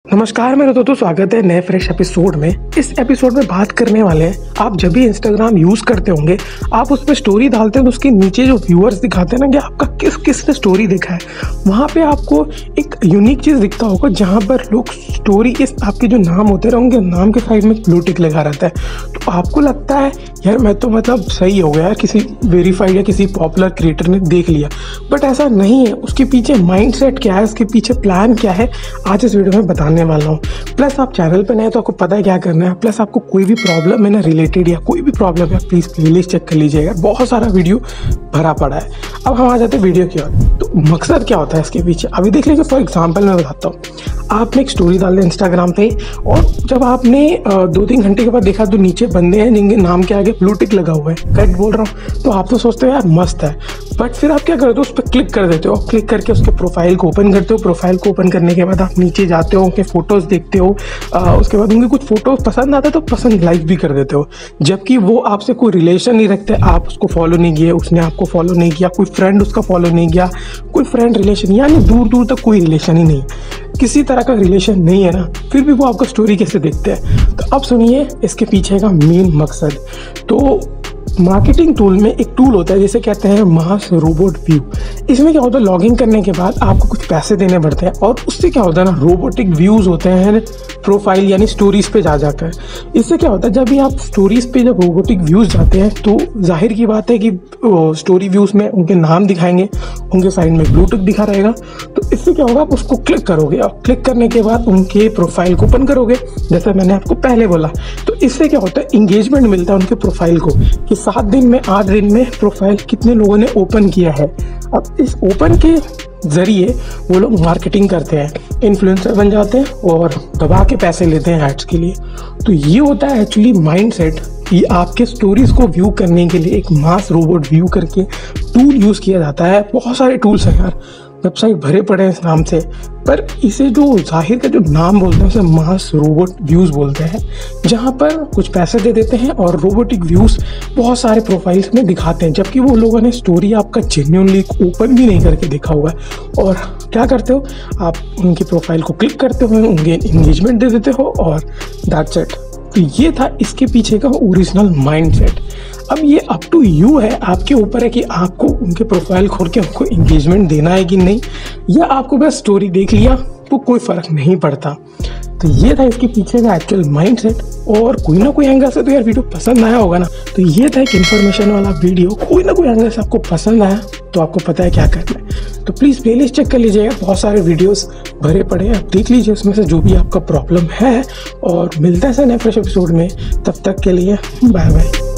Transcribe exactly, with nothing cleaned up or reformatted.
नमस्कार मेरे दोस्तों, स्वागत है नए फ्रेश एपिसोड में। इस एपिसोड में बात करने वाले हैं, आप जब भी इंस्टाग्राम यूज करते होंगे, आप उस पर स्टोरी डालते हैं तो उसके नीचे जो व्यूअर्स दिखाते हैं ना कि आपका किस किस ने स्टोरी देखा है, वहाँ पे आपको एक यूनिक चीज़ दिखता होगा जहाँ पर लोग स्टोरी के आपके जो नाम होते हैं उनके नाम के साइड में ब्लू टिक लगा रहता है। तो आपको लगता है यार मैं तो मतलब सही हो गया, किसी वेरीफाइड या किसी पॉपुलर क्रिएटर ने देख लिया, बट ऐसा नहीं है। उसके पीछे माइंडसेट क्या है, उसके पीछे प्लान क्या है, आज इस वीडियो में बताने वाला हूँ। प्लस आप चैनल पे नए तो आपको पता है क्या करना है। प्लस आपको कोई भी प्रॉब्लम है ना रिलेटेड या कोई भी प्रॉब्लम है, प्लीज़ प्लेलिस्ट चेक कर लीजिएगा, बहुत सारा वीडियो भरा पड़ा है। अब हम आ जाते हैं वीडियो की ओर। तो मकसद क्या होता है इसके पीछे, अभी देख लीजिए। फॉर एग्जाम्पल मैं बताता हूँ, आपने एक स्टोरी डाल दी इंस्टाग्राम पे और जब आपने दो तीन घंटे के बाद देखा तो नीचे बंदे हैं जिनके नाम के आगे ब्लू टिक लगा हुआ है, करेक्ट बोल रहा हूँ। तो आप तो सोचते हो यार मस्त है, बट फिर आप क्या करते हो, उस पर क्लिक कर देते हो। क्लिक करके उसके प्रोफाइल को ओपन करते हो। प्रोफाइल को ओपन करने के बाद आप नीचे जाते हो, उनके फोटोज़ देखते हो। आ, उसके बाद उनके कुछ फोटो पसंद आते तो पसंद लाइक भी कर देते हो, जबकि वो आपसे कोई रिलेशन नहीं रखते। आप उसको फॉलो नहीं किए, उसने आपको फॉलो नहीं किया, कोई फ्रेंड उसका फॉलो नहीं किया, कोई फ्रेंड रिलेशन यानी दूर दूर तक कोई रिलेशन ही नहीं, किसी तरह का रिलेशन नहीं है ना, फिर भी वो आपका स्टोरी कैसे देखते हैं। तो अब सुनिए इसके पीछे का मेन मकसद। तो मार्केटिंग टूल में एक टूल होता है जिसे कहते हैं मास रोबोट व्यू। इसमें क्या होता है, लॉगिन करने के बाद आपको कुछ पैसे देने पड़ते हैं और उससे क्या होता है ना, रोबोटिक व्यूज़ होते हैं प्रोफाइल यानी स्टोरीज पे जा जाकर। इससे क्या होता है, जब भी आप स्टोरीज पे जब रोबोटिक व्यूज़ जाते हैं तो जाहिर की बात है कि स्टोरी व्यूज़ में उनके नाम दिखाएंगे, उनके साइड में ब्लू टिक दिखा रहेगा। तो इससे क्या होगा, आप उसको क्लिक करोगे और क्लिक करने के बाद उनके प्रोफाइल को ओपन करोगे, जैसे मैंने आपको पहले बोला। तो इससे क्या होता है, इंगेजमेंट मिलता है उनके प्रोफाइल को कि सात दिन में आठ दिन में प्रोफाइल कितने लोगों ने ओपन किया है। अब इस ओपन के जरिए वो लोग मार्केटिंग करते हैं, इन्फ्लुएंसर बन जाते हैं और दबा के पैसे लेते हैं एड्स के लिए। तो ये होता है एक्चुअली माइंडसेट कि आपके स्टोरीज को व्यू करने के लिए एक मास रोबोट व्यू करके टूल यूज़ किया जाता है। बहुत सारे टूल्स हैं यार, वेबसाइट भरे पड़े हैं इस नाम से, पर इसे जो जाहिर का जो नाम बोलते हैं उसे मास रोबोट व्यूज़ बोलते हैं, जहाँ पर कुछ पैसे दे देते हैं और रोबोटिक व्यूज़ बहुत सारे प्रोफाइल्स में दिखाते हैं, जबकि वो लोगों ने स्टोरी आपका जेन्युइनली ओपन भी नहीं करके देखा हुआ है। और क्या करते हो, आप उनकी प्रोफाइल को क्लिक करते हो, उनके इंगेजमेंट दे देते हो और दैट्स इट। तो ये था इसके पीछे का ओरिजिनल माइंडसेट। अब ये अप टू यू है, आपके ऊपर है कि आपको उनके प्रोफाइल खोल के उनको इंगेजमेंट देना है कि नहीं, या आपको बस स्टोरी देख लिया तो कोई फ़र्क नहीं पड़ता। तो ये था इसके पीछे का एक्चुअल माइंडसेट। और कोई ना कोई एंगल से तो यार वीडियो पसंद आया होगा ना। तो ये था एक इन्फॉर्मेशन वाला वीडियो, कोई ना कोई एंगल से आपको पसंद आया तो आपको पता है क्या करना है। तो प्लीज़ प्लेलिस्ट चेक कर लीजिएगा, बहुत सारे वीडियोस भरे पड़े हैं, आप देख लीजिए उसमें से जो भी आपका प्रॉब्लम है। और मिलता है सर नए फ्रेश एपिसोड में, तब तक के लिए बाय बाय।